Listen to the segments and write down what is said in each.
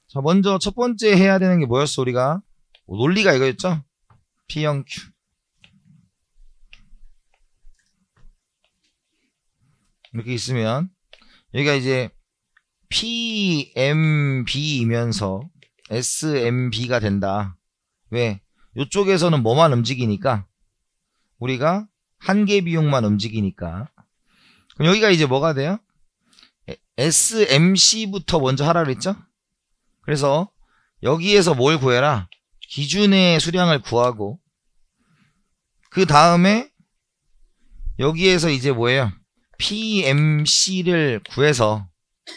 자, 먼저 첫 번째 해야 되는 게 뭐였어, 우리가? 논리가 이거였죠? P형 Q. 이렇게 있으면, 여기가 이제 PMB이면서 SMB가 된다. 왜? 이쪽에서는 뭐만 움직이니까? 우리가 한계 비용만 움직이니까. 그럼 여기가 이제 뭐가 돼요? SMC부터 먼저 하라 그랬죠? 그래서 여기에서 뭘 구해라? 기준의 수량을 구하고, 그 다음에 여기에서 이제 뭐예요? PMC를 구해서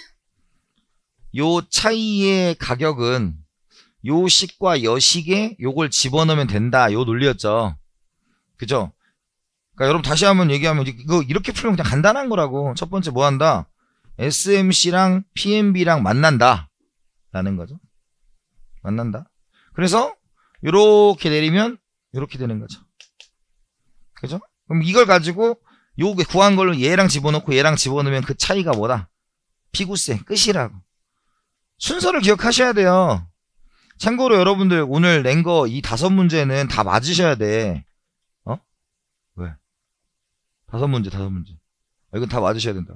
요 차이의 가격은 요 식과 여 식에 요걸 집어넣으면 된다. 요 논리였죠. 그죠? 그러니까 여러분 다시 한번 얘기하면 이거 이렇게 풀면 그냥 간단한 거라고. 첫 번째 뭐 한다? SMC랑 PMB랑 만난다 라는 거죠. 만난다. 그래서 요렇게 내리면 요렇게 되는 거죠. 그죠? 그럼 이걸 가지고 요게 구한 걸로 얘랑 집어넣고 얘랑 집어넣으면 그 차이가 뭐다? 피구세 끝이라고. 순서를 기억하셔야 돼요. 참고로 여러분들 오늘 낸 거 이 5문제는 다 맞으셔야 돼. 어? 왜? 5문제. 이건 다 맞으셔야 된다.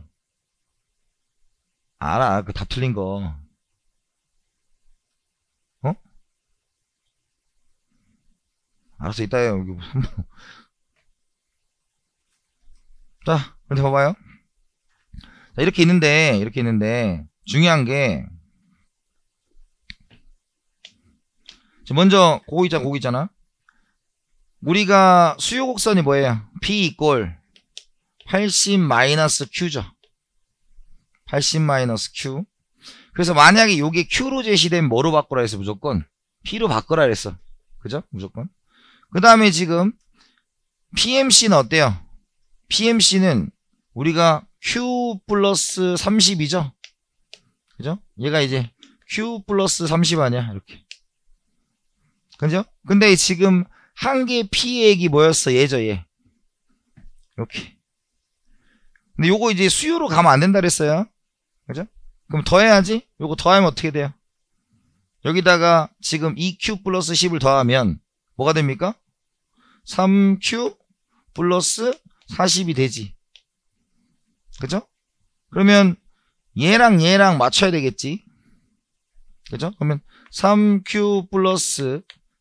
알아. 그 다 틀린 거. 어? 알았어. 이따 해요. 여기 자, 그런데 봐봐요. 자, 이렇게 있는데 중요한 게 먼저 그거 있잖아. 우리가 수요 곡선이 뭐예요? P 이꼴 80-Q죠. 80-Q. 그래서 만약에 요게 Q로 제시되면 뭐로 바꾸라 했어? 무조건 P로 바꾸라 했어. 그죠? 무조건. 그 다음에 지금 PMC는 어때요? PMC는 우리가 Q 플러스 30이죠? 그죠? 얘가 이제 Q 플러스 30 아니야? 이렇게. 그죠? 근데 지금 한계 P액이 뭐였어? 얘죠, 얘. 이렇게. 근데 요거 이제 수요로 가면 안 된다 그랬어요. 그죠? 그럼 더해야지? 요거 더하면 어떻게 돼요? 여기다가 지금 2Q 플러스 10을 더하면 뭐가 됩니까? 3Q 플러스 40이 되지. 그죠? 그러면 얘랑 맞춰야 되겠지. 그죠? 그러면 3Q 플러스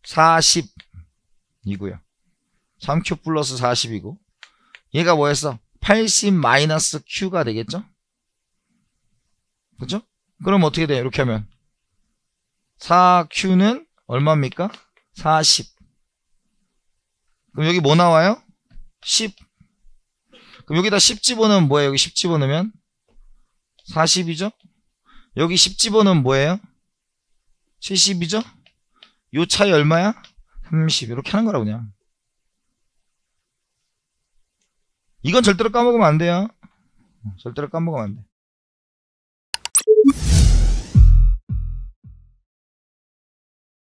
40이고요. 3Q 플러스 40이고 얘가 뭐였어? 80-Q가 되겠죠? 그죠? 그럼 어떻게 돼요? 이렇게 하면 4Q는 얼마입니까? 40. 그럼 여기 뭐 나와요? 10. 그럼 여기다 10 집어넣으면 뭐예요? 여기 10 집어넣으면 40이죠? 여기 10 집어넣으면 뭐예요? 70이죠? 요 차이 얼마야? 30. 이렇게 하는 거라고 그냥. 이건 절대로 까먹으면 안 돼요. 절대로 까먹으면 안 돼.